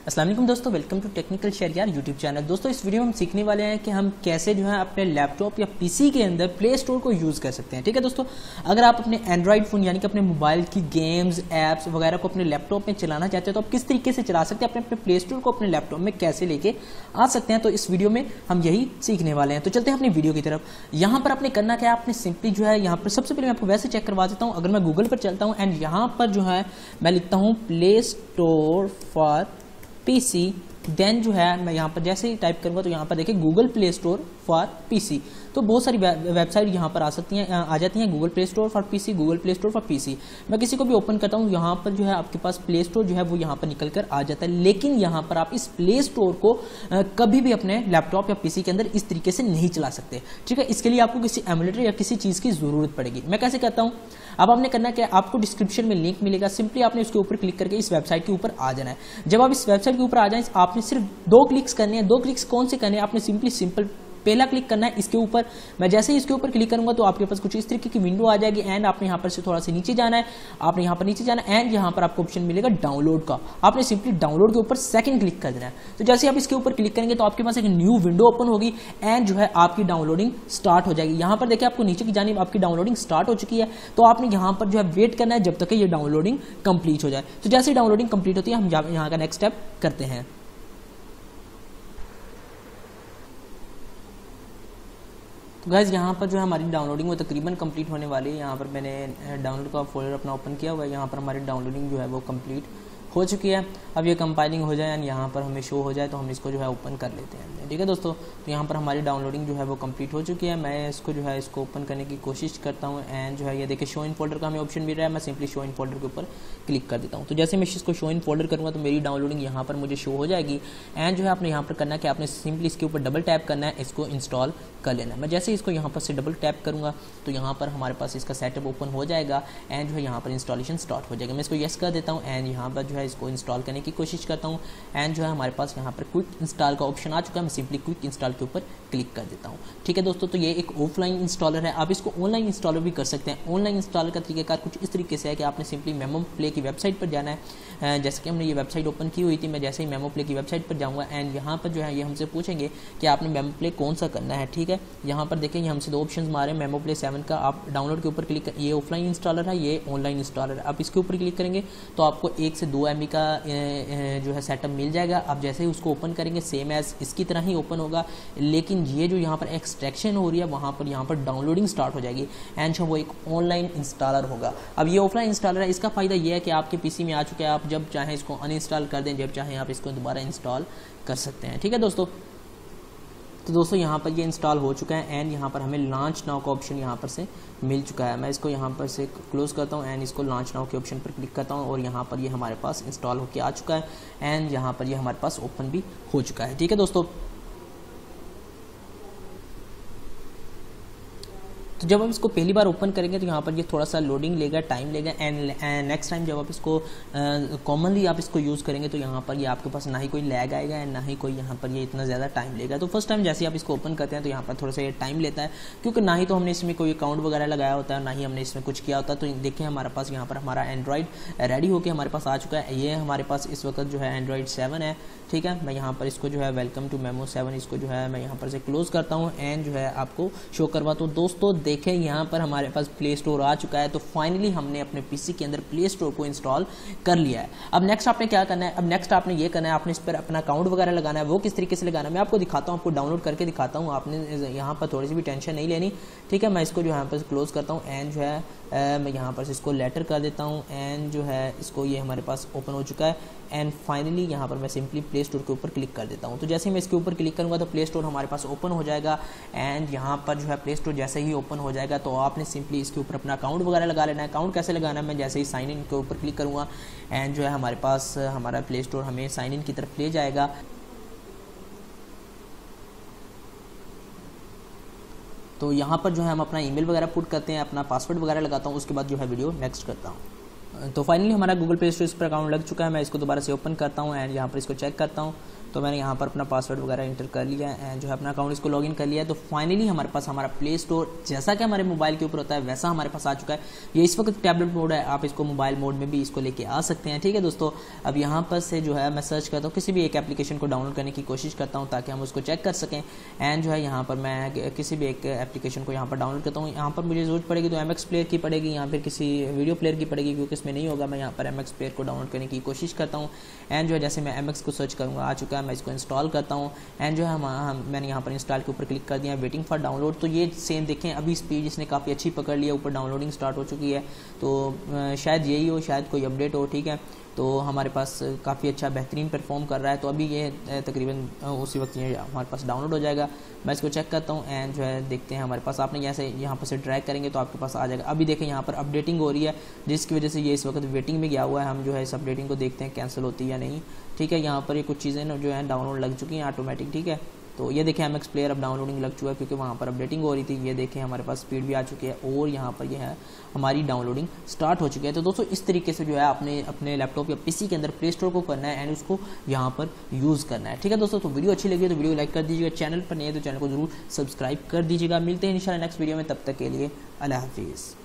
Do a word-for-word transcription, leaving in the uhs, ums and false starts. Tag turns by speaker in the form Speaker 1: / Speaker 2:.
Speaker 1: अस्सलाम वालेकुम दोस्तों, welcome to technical Shahryar YouTube channel. दोस्तों इस वीडियो में हम सीखने वाले हैं कि हम कैसे जो है अपने लैपटॉप या पीसी के अंदर प्ले स्टोर को यूज़ कर सकते हैं। ठीक है दोस्तों, अगर आप अपने एंड्रॉइड फ़ोन यानी कि अपने मोबाइल की गेम्स ऐप्स वगैरह को अपने लैपटॉप में चलाना चाहते हैं तो आप किस तरीके से चला सकते हैं, अपने अपने प्ले स्टोर को अपने लैपटॉप में कैसे लेके आ सकते हैं, तो इस वीडियो में हम यही सीखने वाले हैं। तो चलते हैं अपनी वीडियो की तरफ। यहाँ पर आपने करना क्या है, आपने सिंपली जो है यहाँ पर सबसे पहले मैं आपको वैसे चेक करवा देता हूँ। अगर मैं गूगल पर चलता हूँ एंड यहाँ पर जो है मैं लिखता हूँ play store for PC, then जो है मैं यहाँ पर जैसे ही टाइप करूँगा तो यहाँ पर देखिए Google play store for PC, तो बहुत सारी वेबसाइट यहाँ पर आ सकती हैं आ जाती हैं। Google play store for PC, Google play store for PC. मैं किसी को भी ओपन करता हूँ, यहाँ पर जो है आपके पास प्ले स्टोर जो है वो यहाँ पर निकल कर आ जाता है। लेकिन यहाँ पर आप इस प्ले स्टोर को आ, कभी भी अपने लैपटॉप या पीसी के अंदर इस तरीके से नहीं चला सकते। ठीक है, इसके लिए आपको किसी एमुलेटर या किसी चीज़ की ज़रूरत पड़ेगी। मैं कैसे कहता हूँ, अब आपने करना क्या, आपको डिस्क्रिप्शन में लिंक मिलेगा, सिंपली आपने उसके ऊपर क्लिक करके इस वेबसाइट के ऊपर आ जाना है। जब आप इस वेबसाइट के ऊपर आ जाए, आपने सिर्फ दो क्लिक्स करने हैं। दो क्लिक्स कौन से करने हैं, आपने सिंपली सिंपल पहला क्लिक करना है इसके ऊपर। मैं जैसे ही इसके ऊपर क्लिक करूंगा तो आपके पास कुछ इस तरीके की विंडो आ जाएगी एंड आपने यहाँ पर से थोड़ा सा नीचे जाना है। आपने यहाँ पर नीचे जाना है एंड यहाँ पर आपको ऑप्शन मिलेगा डाउनलोड का। आपने सिंपली डाउनलोड के ऊपर सेकंड क्लिक कर देना है। तो जैसे आप इसके ऊपर क्लिक करेंगे तो आपके पास एक न्यू विंडो ओपन होगी एंड जो है आपकी डाउनलोडिंग स्टार्ट हो जाएगी। यहाँ पर देखिए आपको नीचे की जानिब आपकी डाउनलोडिंग स्टार्ट हो चुकी है। तो आपने यहाँ पर जो है वेट करना है जब तक ये डाउनलोडिंग कंप्लीट हो जाए। तो जैसे ही डाउनलोडिंग कंप्लीट होती है हम यहाँ का नेक्स्ट स्टेप करते हैं। तो गाइज यहाँ पर जो है हमारी डाउनलोडिंग वो तकरीबन कंप्लीट होने वाली है। यहाँ पर मैंने डाउनलोड का फोल्डर अपना ओपन किया हुआ है। यहाँ पर हमारी डाउनलोडिंग जो है वो कंप्लीट हो चुकी है। अब ये कंपाइलिंग हो जाए एंड यहाँ पर हमें शो हो जाए तो हम इसको जो है ओपन कर लेते हैं। ठीक है दोस्तों, तो यहाँ पर हमारी डाउनलोडिंग जो है वो कंप्लीट हो चुकी है। मैं इसको जो है इसको ओपन करने की कोशिश करता हूँ एंड जो है ये देखिए शो इन फोल्डर का हमें ऑप्शन मिल रहा है। मैं सिंपली शो इन फोल्डर के ऊपर क्लिक कर देता हूँ। तो जैसे मैं इसको शो इन फोल्डर करूँगा तो मेरी डाउनलोडिंग यहाँ पर मुझे शो हो जाएगी एंड जो है आपने यहाँ पर करना कि आपने सिंपली इसके ऊपर डबल टैप करना है, इसको इंस्टॉल कर लेना है। मैं जैसे इसको यहाँ पर से डबल टैप करूँगा तो यहाँ पर हमारे पास इसका सेटअप ओपन हो जाएगा एंड जो है यहाँ पर इंस्टॉलेशन स्टार्ट हो जाएगा। मैं इसको येस कर देता हूँ एंड यहाँ पर जो है इसको इंस्टॉल करने की कोशिश करता हूँ एंड जो है हमारे पास यहाँ पर क्विक इंस्टॉल का ऑप्शन आ चुका है। मैं सिंपली क्विक इंस्टॉल के ऊपर क्लिक कर देता हूँ। ठीक है दोस्तों, तो ये एक ऑफलाइन इंस्टॉलर है। आप इसको ऑनलाइन इंस्टॉलर भी कर सकते हैं। ऑनलाइन इंस्टॉलर का तरीकेकार कुछ इस तरीके से है कि आपने सिंपली मेमो प्ले की वेबसाइट पर जाना है। जैसे कि हमने ये वेबसाइट ओपन की हुई थी, मैं जैसे ही मेमो प्ले की वेबसाइट पर जाऊँगा एंड यहाँ पर जो है ये हमसे पूछेंगे कि आपने मेमो प्ले कौन सा करना है। ठीक है, यहाँ पर देखें ये हमसे दो ऑप्शन मारे, मेमो प्ले सेवन का आप डाउनलोड के ऊपर क्लिक कर, ये ऑफलाइन इंस्टॉलर है, ये ऑनलाइन इंस्टॉलर है। आप इसके ऊपर क्लिक करेंगे तो आपको एक से दो एम बी का जो है सेटअप मिल जाएगा। आप जैसे ही उसको ओपन करेंगे सेम एज इसकी तरह ही ओपन होगा, लेकिन ये जो यहाँ पर एक्सट्रैक्शन हो रही है वहाँ पर यहाँ पर डाउनलोडिंग स्टार्ट हो जाएगी एंड वो एक ऑनलाइन इंस्टॉलर होगा। अब ये ऑफलाइन इंस्टॉलर है, इसका फायदा ये है कि आपके पीसी में आ चुका है, आप जब चाहें इसको अनइंस्टॉल कर दें, जब चाहें आप इसको दोबारा इंस्टॉल कर सकते हैं। ठीक है दोस्तों, तो दोस्तों यहाँ पर ये इंस्टॉल हो चुका है एंड यहाँ पर हमें लॉन्च नाउ का ऑप्शन यहाँ पर से मिल चुका है। मैं इसको यहाँ पर से क्लोज करता हूँ एंड इसको लॉन्च नाउ के ऑप्शन पर क्लिक करता हूँ और यहाँ पर ये हमारे पास इंस्टॉल होकर आ चुका है एंड यहाँ पर ये हमारे पास ओपन भी हो चुका है। ठीक है दोस्तों, तो जब हम इसको पहली बार ओपन करेंगे तो यहाँ पर ये थोड़ा सा लोडिंग लेगा, टाइम लेगा एंड नेक्स्ट टाइम जब आप इसको कॉमनली आप इसको यूज़ करेंगे तो यहाँ पर ये आपके पास ना ही कोई लैग आएगा एंड ना ही कोई यहाँ पर ये इतना ज़्यादा टाइम लेगा। तो फर्स्ट टाइम जैसे आप इसको ओपन करते हैं तो यहाँ पर थोड़ा सा ये टाइम लेता है, क्योंकि ना ही तो हमने इसमें कोई अकाउंट वगैरह लगाया होता है, ना ही हमने इसमें कुछ किया होता है। तो देखें हमारे पास यहाँ पर हमारा एंड्रॉइड रेडी होकर हमारे पास आ चुका है। ये हमारे पास इस वक्त जो है एंड्रॉइड सेवन है। ठीक है, मैं यहाँ पर इसको जो है वेलकम टू मेमो सेवन इसको जो है मैं यहाँ पर से क्लोज करता हूँ एंड जो है आपको शो करवाता हूँ। दोस्तों देखें यहाँ पर हमारे पास प्ले स्टोर आ चुका है। तो फाइनली हमने अपने पीसी के अंदर प्ले स्टोर को इंस्टॉल कर लिया है। अब नेक्स्ट आपने क्या करना है, अब नेक्स्ट आपने ये करना है, आपने इस पर अपना अकाउंट वगैरह लगाना है। वो किस तरीके से लगाना है मैं आपको दिखाता हूँ, आपको डाउनलोड करके दिखाता हूँ। आपने यहाँ पर थोड़ी सी भी टेंशन नहीं लेनी। ठीक है, मैं इसको जो यहाँ पर क्लोज करता हूँ एंड जो है आ, मैं यहाँ पर इसको लेटर कर देता हूँ एंड जो है इसको ये हमारे पास ओपन हो चुका है एंड फाइनली यहाँ पर मैं सिंपली प्ले स्टोर के ऊपर क्लिक कर देता हूँ। तो जैसे ही मैं इसके ऊपर क्लिक करूँगा तो प्ले स्टोर हमारे पास ओपन हो जाएगा एंड यहाँ पर जो है प्ले स्टोर जैसे ही ओपन हो जाएगा तो आपने सिंपली इसके ऊपर अपना अकाउंट वगैरह लगा लेना है। अकाउंट कैसे लगाना है, मैं जैसे ही साइन इन के ऊपर क्लिक करूँगा एंड जो है हमारे पास हमारा प्ले स्टोर हमें साइन इन की तरफ ले जाएगा। तो यहाँ पर जो है हम अपना ईमेल वगैरह पुट करते हैं, अपना पासवर्ड वगैरह लगाता हूँ, उसके बाद जो है वीडियो नेक्स्ट करता हूँ। तो फाइनली हमारा गूगल प्ले स्टोर पर अकाउंट लग चुका है। मैं इसको दोबारा से ओपन करता हूँ एंड यहाँ पर इसको चेक करता हूँ। तो मैंने यहाँ पर अपना पासवर्ड वगैरह इंटर कर लिया है एंड जो है अपना अकाउंट इसको लॉगिन कर लिया है। तो फाइनली हमारे पास हमारा प्ले स्टोर जैसा कि हमारे मोबाइल के ऊपर होता है वैसा हमारे पास आ चुका है। ये इस वक्त टैबलेट मोड है, आप इसको मोबाइल मोड में भी इसको लेके आ सकते हैं। ठीक है दोस्तों, अब यहाँ पर से जो है मैं सर्च करता हूँ, किसी भी एक एप्लीकेशन को डाउनलोड करने की कोशिश करता हूँ ताकि हम उसको चेक कर सकें। एंड जो है यहाँ पर मैं किसी भी एक एप्लीकेशन को यहाँ पर डाउनलोड करता हूँ। यहाँ पर मुझे जरूरत पड़ेगी तो एम एक्स प्लेयर की पड़ेगी या फिर किसी वीडियो प्लेयर की पड़ेगी, क्योंकि इसमें नहीं होगा। मैं यहाँ पर एम एक्स प्लेयर को डाउनलोड करने की कोशिश करता हूँ एंड जो है जैसे मैं एम एक्स को सर्च करूँगा आ चुका है, मैं इसको इंस्टॉल करता हूँ एंड जो है हम, हम मैंने यहाँ पर इंस्टॉल के ऊपर क्लिक कर दिया, वेटिंग फॉर डाउनलोड। तो ये सेम देखें अभी स्पीड इसने काफ़ी अच्छी पकड़ लिया, ऊपर डाउनलोडिंग स्टार्ट हो चुकी है। तो शायद यही हो, शायद कोई अपडेट हो। ठीक है, तो हमारे पास काफ़ी अच्छा बेहतरीन परफॉर्म कर रहा है। तो अभी ये तकरीबन उसी वक्त ये हमारे पास डाउनलोड हो जाएगा। मैं इसको चेक करता हूँ एंड जो है देखते हैं हमारे पास, आपने जैसे यहाँ पर से ड्रैग करेंगे तो आपके पास आ जाएगा। अभी देखें यहाँ पर अपडेटिंग हो रही है, जिसकी वजह से ये इस वक्त वेटिंग में गया हुआ है। हम जो है इस अपडेटिंग को देखते हैं कैंसिल होती है या नहीं। ठीक है, यहाँ पर ये कुछ चीज़ें जो है डाउनलोड लग चुकी हैं ऑटोमेटिक। ठीक है, तो ये देखें एम एक्स प्लेयर अब डाउनलोडिंग लग चुका है क्योंकि वहाँ पर अपडेटिंग हो रही थी। ये देखें हमारे पास स्पीड भी आ चुकी है और यहाँ पर ये है हमारी डाउनलोडिंग स्टार्ट हो चुकी है। तो दोस्तों इस तरीके से जो है आपने अपने लैपटॉप या पीसी के अंदर प्ले स्टोर को करना है एंड उसको यहाँ पर यूज़ करना है। ठीक है दोस्तों, तो वीडियो अच्छी लगी तो वीडियो लाइक कर दीजिएगा, चैनल पर नहीं है तो चैनल को जरूर सब्सक्राइब कर दीजिएगा। मिलते हैं इंशाल्लाह नेक्स्ट वीडियो में, तब तक के लिए अल्लाह हाफिज़।